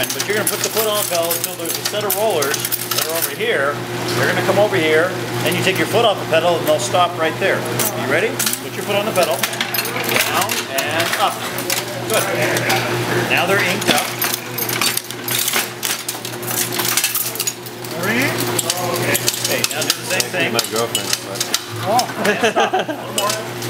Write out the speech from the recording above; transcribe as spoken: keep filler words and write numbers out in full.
girlfriend, but you're going to put the foot on the pedal until there's a set of rollers that are over here. They're going to come over here, then you take your foot off the pedal and they'll stop right there. Are you ready? Put your foot on the pedal. Down and up. Good. Now they're inked up. Okay, now do the same thing. My girlfriend. Oh, stop. One more.